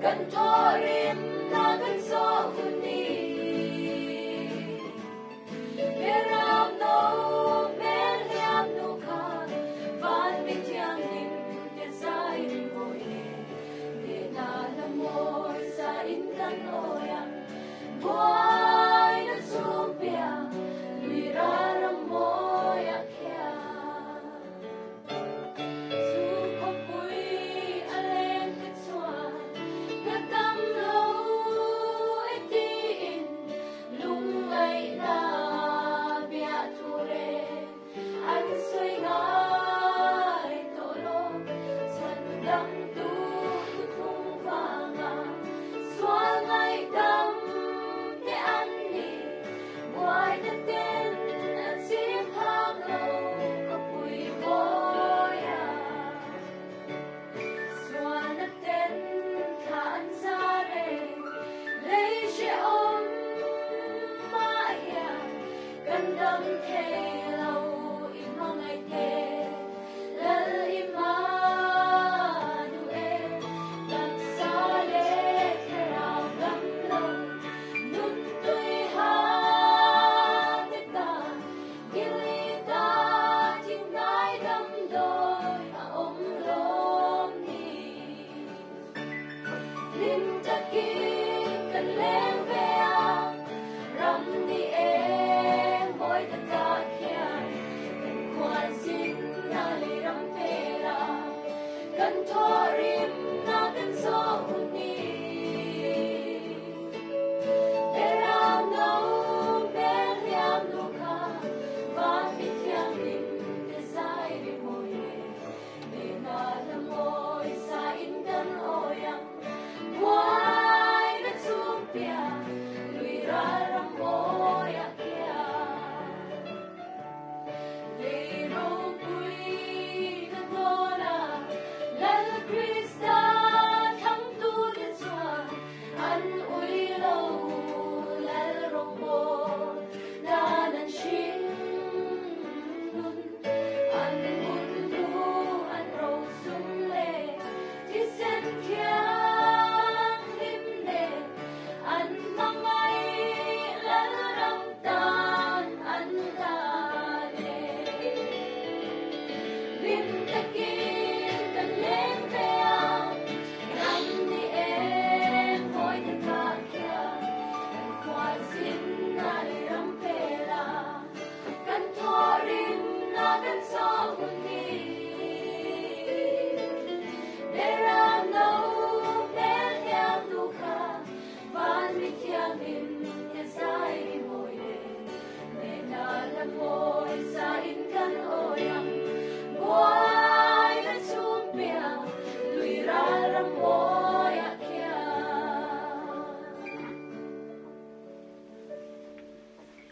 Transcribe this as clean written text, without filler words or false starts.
kan torim na kan so uni meram no men liam no ka van mit yang nim ke sai boy de na la mo sa in kan oya boy na supia luira ra mo ya kya đâm thế lâu im mong ngày thế lỡ im mà nu em đặc xa lệ thế nào lắm lòng nút tôi hát để ta ghi ta chính nái đâm đôi ôm lom đi lim